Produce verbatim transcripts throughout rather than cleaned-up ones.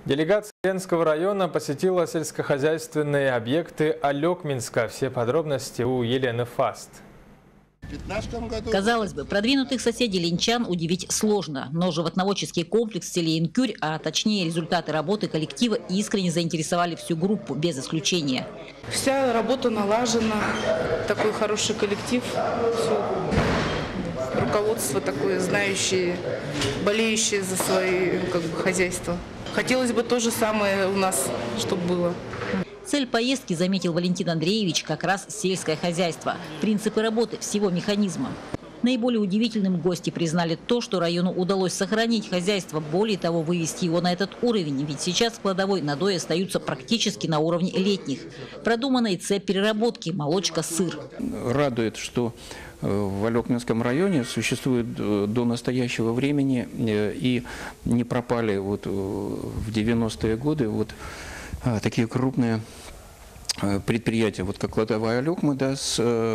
Делегация Ленского района посетила сельскохозяйственные объекты Алекминска. Все подробности у Елены Фаст. Казалось бы, продвинутых соседей ленчан удивить сложно, но животноводческий комплекс в селе Инкюрь, а точнее результаты работы коллектива, искренне заинтересовали всю группу, без исключения. Вся работа налажена, такой хороший коллектив, все. Руководство такое знающее, болеющее за свои как бы, хозяйства. Хотелось бы то же самое у нас, чтобы было. Цель поездки, заметил Валентин Андреевич, как раз сельское хозяйство. Принципы работы всего механизма. Наиболее удивительным гости признали то, что району удалось сохранить хозяйство, более того, вывести его на этот уровень. Ведь сейчас складовой надои остаются практически на уровне летних. Продумана и цепь переработки – молочка, сыр. Радует, что в Алекминском районе существует до настоящего времени и не пропали вот в девяностые годы вот такие крупные предприятия, вот как кладовая Алекмы, да, с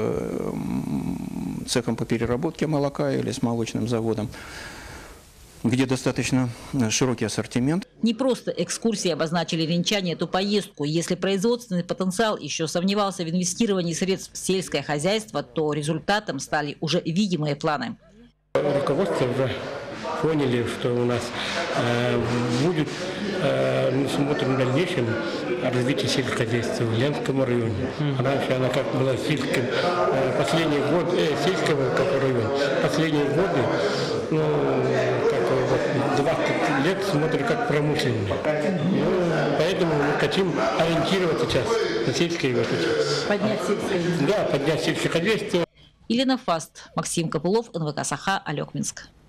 цехом по переработке молока или с молочным заводом, где достаточно широкий ассортимент. Не просто экскурсии обозначили ленчане эту поездку. Если производственный потенциал еще сомневался в инвестировании средств в сельское хозяйство, то результатом стали уже видимые планы. Руководство уже поняли, что у нас э, будет, э, мы смотрим в дальнейшем развитие сельскохозяйства в Ленском районе. Раньше она как была сельским, э, последние годы, э, сельского как район, последние годы, ну, как вот, двадцать лет смотрим как промышленный. Ну, поэтому мы хотим ориентироваться сейчас на сельское вот это. Поднять сельское. Да, поднять сельское хозяйство. Елена Фаст, Максим Копылов, эн вэ ка Саха, Алекминск.